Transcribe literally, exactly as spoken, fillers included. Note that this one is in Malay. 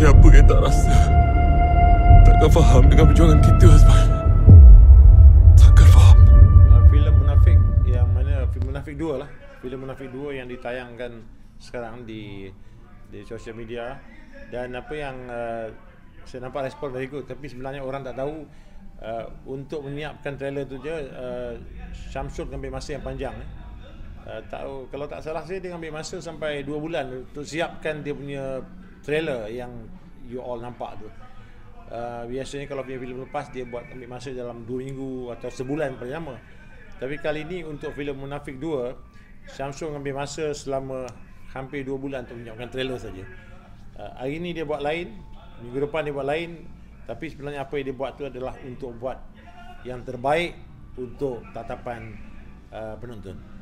siapa yang tak rasa, takkan faham dengan perjuangan kita sebenarnya. Takkan faham. uh, filem Munafik yang mana filem Munafik dua lah, filem Munafik dua yang ditayangkan sekarang di di sosial media, dan apa yang uh, saya nampak respon very good, tapi sebenarnya orang tak tahu uh, untuk menyiapkan trailer tu je uh, Syamsul ambil masa yang panjang eh. Uh, tahu kalau tak salah saya dia ambil masa sampai dua bulan untuk siapkan dia punya trailer yang you all nampak tu. Uh, biasanya kalau punya filem lepas dia buat ambil masa dalam dua minggu atau sebulan paling lama. Tapi kali ni untuk filem Munafik dua, Syamsul ambil masa selama hampir dua bulan untuk menyiapkan trailer saja. Uh, hari ni dia buat lain, minggu depan dia buat lain, tapi sebenarnya apa yang dia buat tu adalah untuk buat yang terbaik untuk tatapan uh, penonton.